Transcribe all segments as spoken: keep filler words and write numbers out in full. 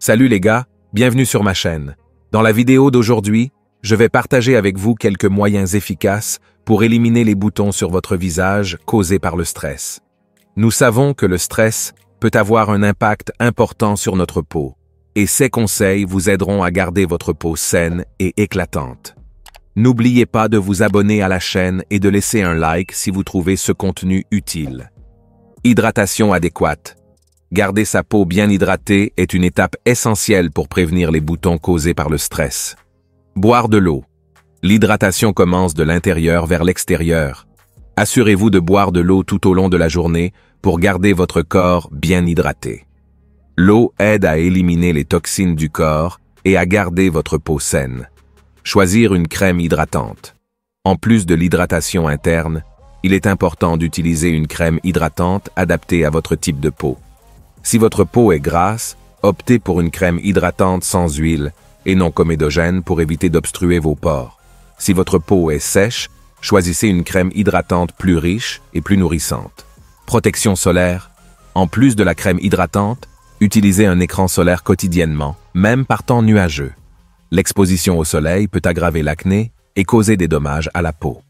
Salut les gars, bienvenue sur ma chaîne. Dans la vidéo d'aujourd'hui, je vais partager avec vous quelques moyens efficaces pour éliminer les boutons sur votre visage causés par le stress. Nous savons que le stress peut avoir un impact important sur notre peau, et ces conseils vous aideront à garder votre peau saine et éclatante. N'oubliez pas de vous abonner à la chaîne et de laisser un like si vous trouvez ce contenu utile. Hydratation adéquate. Garder sa peau bien hydratée est une étape essentielle pour prévenir les boutons causés par le stress. Boire de l'eau. L'hydratation commence de l'intérieur vers l'extérieur. Assurez-vous de boire de l'eau tout au long de la journée pour garder votre corps bien hydraté. L'eau aide à éliminer les toxines du corps et à garder votre peau saine. Choisir une crème hydratante. En plus de l'hydratation interne, il est important d'utiliser une crème hydratante adaptée à votre type de peau. Si votre peau est grasse, optez pour une crème hydratante sans huile et non comédogène pour éviter d'obstruer vos pores. Si votre peau est sèche, choisissez une crème hydratante plus riche et plus nourrissante. Protection solaire. En plus de la crème hydratante, utilisez un écran solaire quotidiennement, même par temps nuageux. L'exposition au soleil peut aggraver l'acné et causer des dommages à la peau.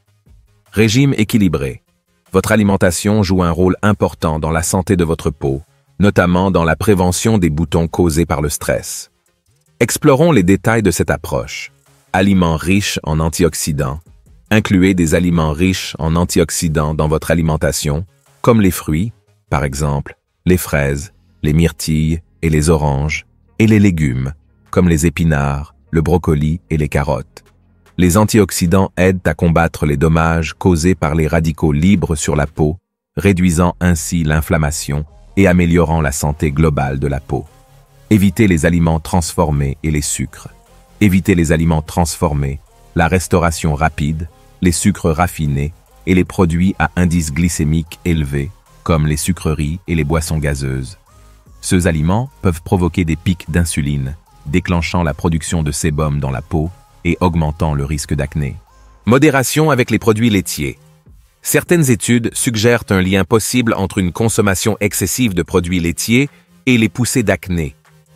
Régime équilibré. Votre alimentation joue un rôle important dans la santé de votre peau, notamment dans la prévention des boutons causés par le stress. Explorons les détails de cette approche. Aliments riches en antioxydants. Incluez des aliments riches en antioxydants dans votre alimentation, comme les fruits, par exemple, les fraises, les myrtilles et les oranges, et les légumes, comme les épinards, le brocoli et les carottes. Les antioxydants aident à combattre les dommages causés par les radicaux libres sur la peau, réduisant ainsi l'inflammation et améliorant la santé globale de la peau. Évitez les aliments transformés et les sucres. Évitez les aliments transformés, la restauration rapide, les sucres raffinés et les produits à indice glycémique élevé, comme les sucreries et les boissons gazeuses. Ces aliments peuvent provoquer des pics d'insuline, déclenchant la production de sébum dans la peau et augmentant le risque d'acné. Modération avec les produits laitiers. Certaines études suggèrent un lien possible entre une consommation excessive de produits laitiers et les poussées d'acné.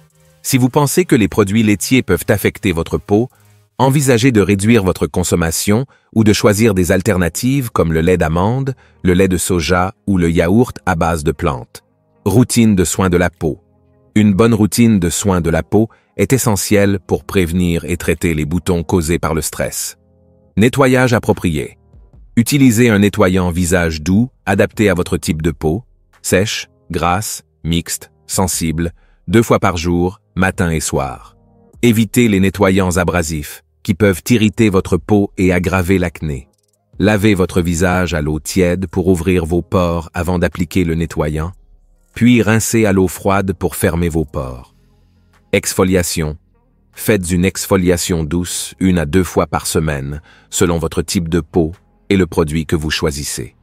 Si vous pensez que les produits laitiers peuvent affecter votre peau, envisagez de réduire votre consommation ou de choisir des alternatives comme le lait d'amande, le lait de soja ou le yaourt à base de plantes. Routine de soins de la peau. Une bonne routine de soins de la peau est essentielle pour prévenir et traiter les boutons causés par le stress. Nettoyage approprié. Utilisez un nettoyant visage doux, adapté à votre type de peau, sèche, grasse, mixte, sensible, deux fois par jour, matin et soir. Évitez les nettoyants abrasifs, qui peuvent irriter votre peau et aggraver l'acné. Lavez votre visage à l'eau tiède pour ouvrir vos pores avant d'appliquer le nettoyant, puis rincez à l'eau froide pour fermer vos pores. Exfoliation. Faites une exfoliation douce une à deux fois par semaine, selon votre type de peau et le produit que vous choisissez.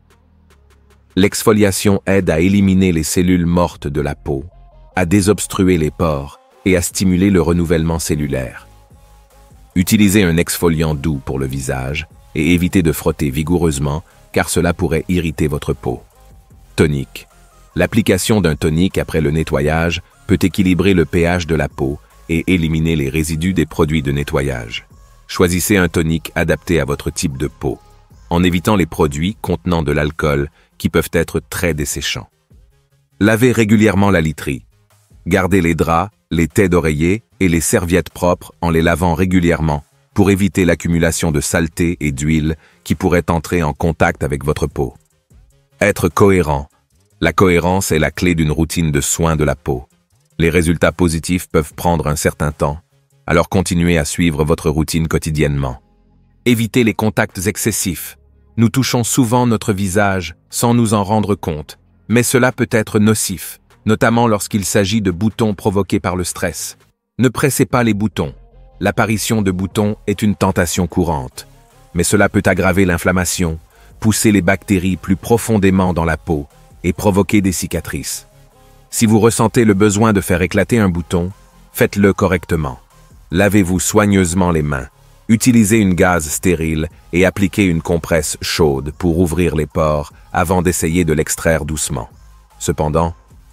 L'exfoliation aide à éliminer les cellules mortes de la peau, à désobstruer les pores et à stimuler le renouvellement cellulaire. Utilisez un exfoliant doux pour le visage et évitez de frotter vigoureusement car cela pourrait irriter votre peau. Tonique. L'application d'un tonique après le nettoyage peut équilibrer le pH de la peau et éliminer les résidus des produits de nettoyage. Choisissez un tonique adapté à votre type de peau, en évitant les produits contenant de l'alcool qui peuvent être très desséchants. Lavez régulièrement la literie. Gardez les draps, les têtes d'oreiller et les serviettes propres en les lavant régulièrement pour éviter l'accumulation de saleté et d'huile qui pourraient entrer en contact avec votre peau. Être cohérent. La cohérence est la clé d'une routine de soins de la peau. Les résultats positifs peuvent prendre un certain temps, alors continuez à suivre votre routine quotidiennement. Évitez les contacts excessifs. Nous touchons souvent notre visage sans nous en rendre compte, mais cela peut être nocif, notamment lorsqu'il s'agit de boutons provoqués par le stress. Ne pressez pas les boutons. L'apparition de boutons est une tentation courante, mais cela peut aggraver l'inflammation, pousser les bactéries plus profondément dans la peau et provoquer des cicatrices. Si vous ressentez le besoin de faire éclater un bouton, faites-le correctement. Lavez-vous soigneusement les mains. Utilisez une gaze stérile et appliquez une compresse chaude pour ouvrir les pores avant d'essayer de l'extraire doucement. Cependant,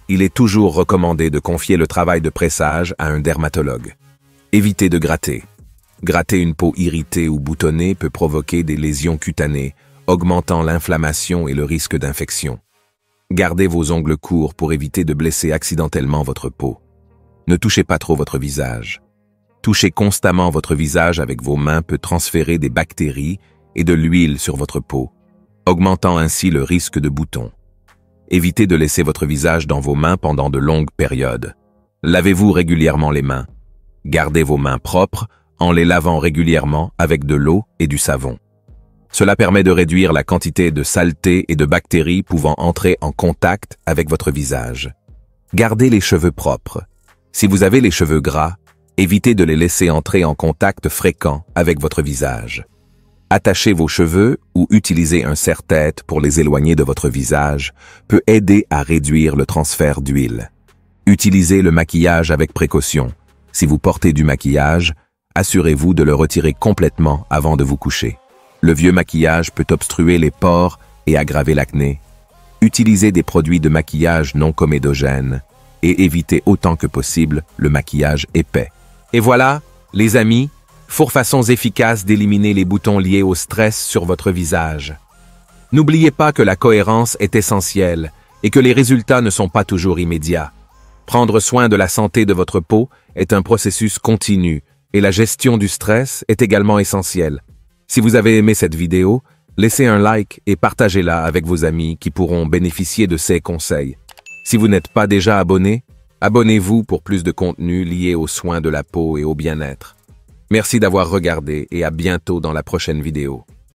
il est toujours recommandé de confier le travail de pressage à un dermatologue. Évitez de gratter. Gratter une peau irritée ou boutonnée peut provoquer des lésions cutanées, augmentant l'inflammation et le risque d'infection. Gardez vos ongles courts pour éviter de blesser accidentellement votre peau. Ne touchez pas trop votre visage. Toucher constamment votre visage avec vos mains peut transférer des bactéries et de l'huile sur votre peau, augmentant ainsi le risque de boutons. Évitez de laisser votre visage dans vos mains pendant de longues périodes. Lavez-vous régulièrement les mains. Gardez vos mains propres en les lavant régulièrement avec de l'eau et du savon. Cela permet de réduire la quantité de saleté et de bactéries pouvant entrer en contact avec votre visage. Gardez les cheveux propres. Si vous avez les cheveux gras, évitez de les laisser entrer en contact fréquent avec votre visage. Attachez vos cheveux ou utilisez un serre-tête pour les éloigner de votre visage peut aider à réduire le transfert d'huile. Utilisez le maquillage avec précaution. Si vous portez du maquillage, assurez-vous de le retirer complètement avant de vous coucher. Le vieux maquillage peut obstruer les pores et aggraver l'acné. Utilisez des produits de maquillage non comédogènes et évitez autant que possible le maquillage épais. Et voilà, les amis, four façons efficaces d'éliminer les boutons liés au stress sur votre visage. N'oubliez pas que la cohérence est essentielle et que les résultats ne sont pas toujours immédiats. Prendre soin de la santé de votre peau est un processus continu et la gestion du stress est également essentielle. Si vous avez aimé cette vidéo, laissez un like et partagez-la avec vos amis qui pourront bénéficier de ces conseils. Si vous n'êtes pas déjà abonné, abonnez-vous pour plus de contenu lié aux soins de la peau et au bien-être. Merci d'avoir regardé et à bientôt dans la prochaine vidéo.